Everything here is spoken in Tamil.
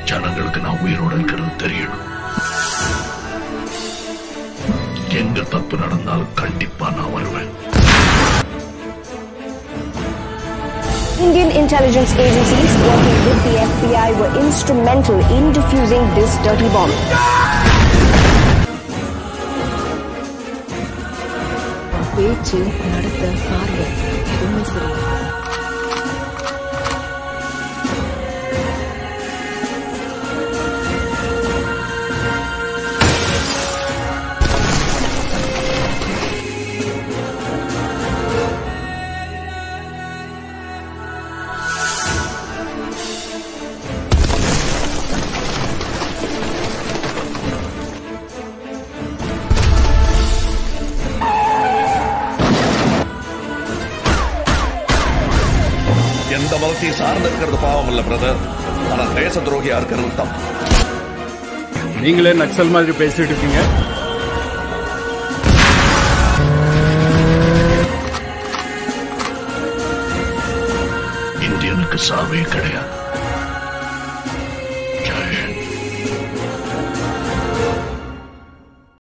ஜனங்களுக்கு நான் உயிரோட இருக்கிறது தெரியணும். எங்க தப்பு நடந்தாலும் கண்டிப்பா நான் வருவேன். Indian intelligence agencies working with the FBI were instrumental in defusing this dirty bomb. பேச்சு நடத்த பார்வை எதுவுமே சரி. எந்த மதத்தை சார்ந்து இருக்கிறது பாவம் இல்ல பிரதர், ஆனா தேச துரோகியா இருக்கிறது தான். நீங்களே நக்சல் மாதிரி பேசிட்டு இருக்கீங்க. இந்தியனுக்கு சாவே கிடையாது.